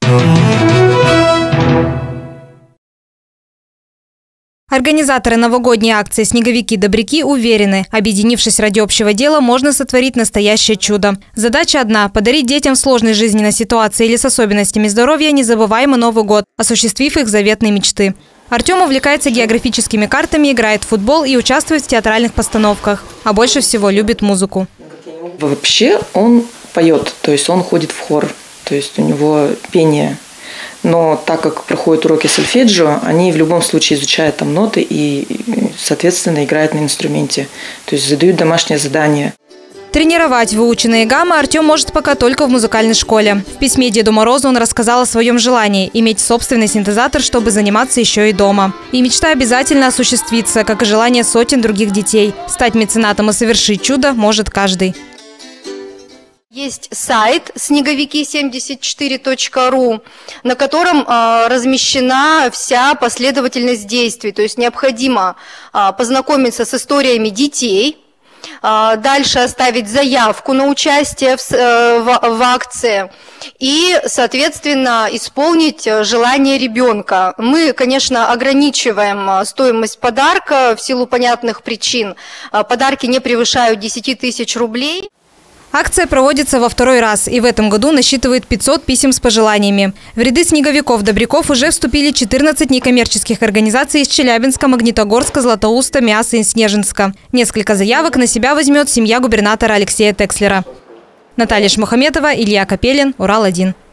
Организаторы новогодней акции «Снеговики-добряки» уверены, объединившись ради общего дела, можно сотворить настоящее чудо. Задача одна – подарить детям в сложной жизненной ситуации или с особенностями здоровья незабываемый Новый год, осуществив их заветные мечты. Артем увлекается географическими картами, играет в футбол и участвует в театральных постановках. А больше всего любит музыку. Вообще он поет, то есть он ходит в хор, то есть у него пение. Но так как проходят уроки сольфеджио, они в любом случае изучают там ноты и, соответственно, играют на инструменте. То есть задают домашнее задание. Тренировать выученные гаммы Артем может пока только в музыкальной школе. В письме Деду Морозу он рассказал о своем желании – иметь собственный синтезатор, чтобы заниматься еще и дома. И мечта обязательно осуществится, как и желание сотен других детей. Стать меценатом и совершить чудо может каждый. Есть сайт снеговики74.ру, на котором размещена вся последовательность действий. То есть необходимо познакомиться с историями детей, дальше оставить заявку на участие в акции и, соответственно, исполнить желание ребенка. Мы, конечно, ограничиваем стоимость подарка в силу понятных причин. Подарки не превышают 10 тысяч рублей. Акция проводится во второй раз и в этом году насчитывает 500 писем с пожеланиями. В ряды снеговиков-добряков уже вступили 14 некоммерческих организаций из Челябинска, Магнитогорска, Златоуста, Миаса и Снежинска. Несколько заявок на себя возьмет семья губернатора Алексея Текслера. Наталья Шмухаметова, Илья Капелин, Урал-1.